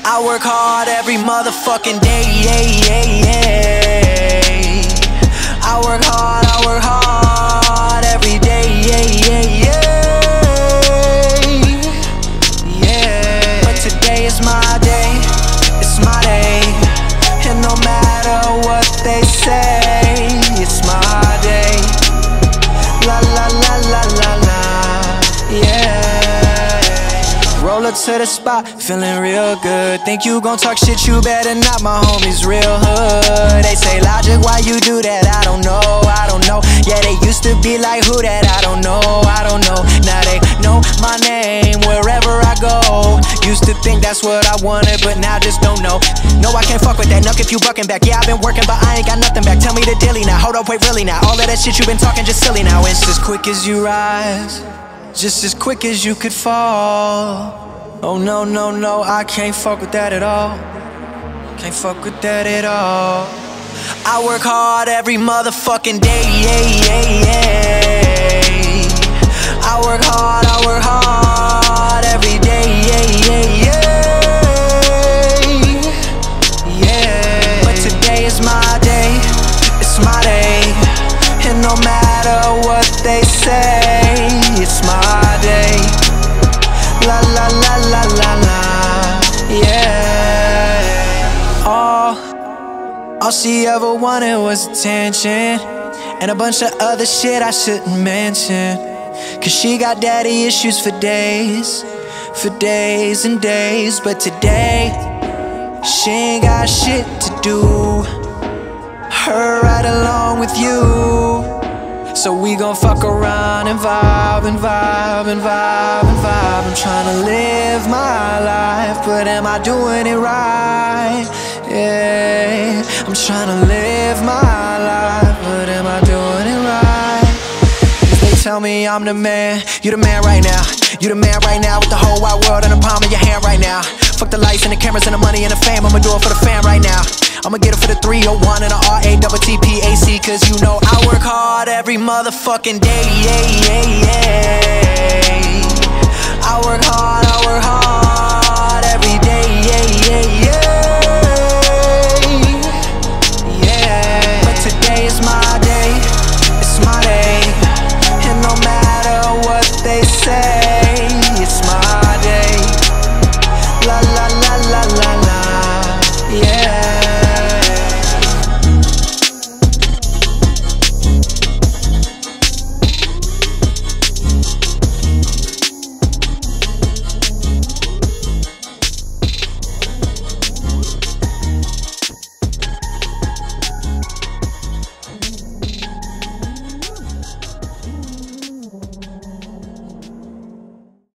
I work hard every motherfucking day, yeah, yeah, yeah. I work hard every day, yeah, yeah, yeah. Yeah. But today is my day, it's my day. And no matter what they say, it's my day. La la la la la la, yeah. Roll up to the spot, feeling real good. Think you gon' talk shit, you better not, my homies real hood. They say, Logic, why you do that? I don't know, I don't know. Yeah, they used to be like, who that? I don't know, I don't know. Now they know my name wherever I go. Used to think that's what I wanted, but now just don't know. No, I can't fuck with that, nuck if you bucking back. Yeah, I've been working, but I ain't got nothing back. Tell me the dilly now, hold up, wait, really now. All of that shit you been talking just silly now. It's as quick as you rise, just as quick as you could fall. Oh no, no, no, I can't fuck with that at all. Can't fuck with that at all. I work hard every motherfucking day, yeah, yeah, yeah. I work hard every day, yeah, yeah, yeah. Yeah. But today is my day, it's my day. And no matter what they say, it's my day. La la la la la la, yeah. All she ever wanted was attention, and a bunch of other shit I shouldn't mention. Cause she got daddy issues for days and days. But today, she ain't got shit to do. Her right along with you. So we gon' fuck around and vibe and vibe and vibe and vibe. I'm tryna live my life, but am I doing it right? Yeah, I'm tryna live my life, but am I doing it right? They tell me I'm the man, you the man right now. You the man right now with the whole wide world in the palm of your hand right now. Fuck the lights and the cameras and the money and the fame, I'ma do it for the fam right now. I'ma get it for the 301 and the RATTPAC. Cause you know I work hard every motherfucking day, yeah, yeah, yeah. I work hard